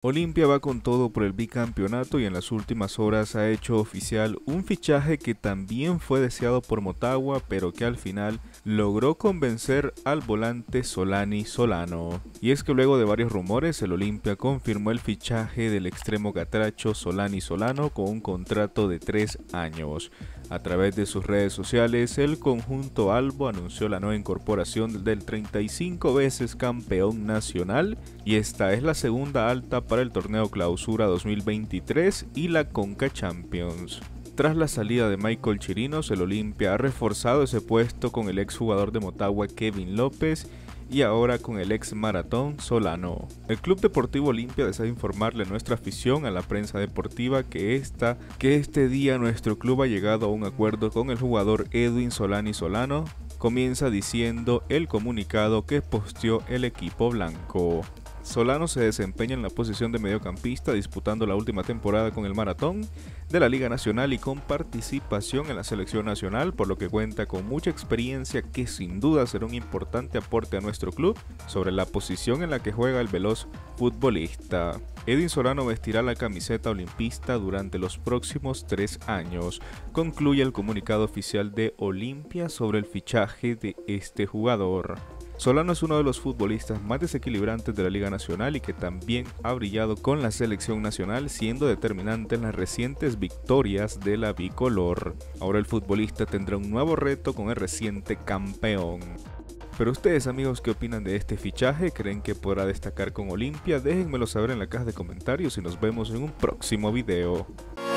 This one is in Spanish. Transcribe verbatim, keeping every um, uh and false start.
Olimpia va con todo por el bicampeonato y en las últimas horas ha hecho oficial un fichaje que también fue deseado por Motagua, pero que al final logró convencer al volante Solani Solano. Y es que luego de varios rumores, el Olimpia confirmó el fichaje del extremo catracho Solani Solano con un contrato de tres años. A través de sus redes sociales, el conjunto albo anunció la nueva incorporación del treinta y cinco veces campeón nacional, y esta es la segunda alta para el torneo Clausura dos mil veintitrés y la Conca Champions. Tras la salida de Michael Chirinos, el Olimpia ha reforzado ese puesto con el exjugador de Motagua Kevin López y ahora con el ex maratón Solano. El Club Deportivo Olimpia desea informarle a nuestra afición, a la prensa deportiva, que, esta, que este día nuestro club ha llegado a un acuerdo con el jugador Edwin Solani Solano. Comienza diciendo el comunicado que posteó el equipo blanco. Solano se desempeña en la posición de mediocampista, disputando la última temporada con el Maratón de la Liga Nacional y con participación en la selección nacional, por lo que cuenta con mucha experiencia que sin duda será un importante aporte a nuestro club sobre la posición en la que juega el veloz futbolista. Edwin Solano vestirá la camiseta olimpista durante los próximos tres años, concluye el comunicado oficial de Olimpia sobre el fichaje de este jugador. Solano es uno de los futbolistas más desequilibrantes de la Liga Nacional y que también ha brillado con la selección nacional, siendo determinante en las recientes victorias de la bicolor. Ahora el futbolista tendrá un nuevo reto con el reciente campeón. Pero ustedes, amigos, ¿qué opinan de este fichaje? ¿Creen que podrá destacar con Olimpia? Déjenmelo saber en la caja de comentarios y nos vemos en un próximo video.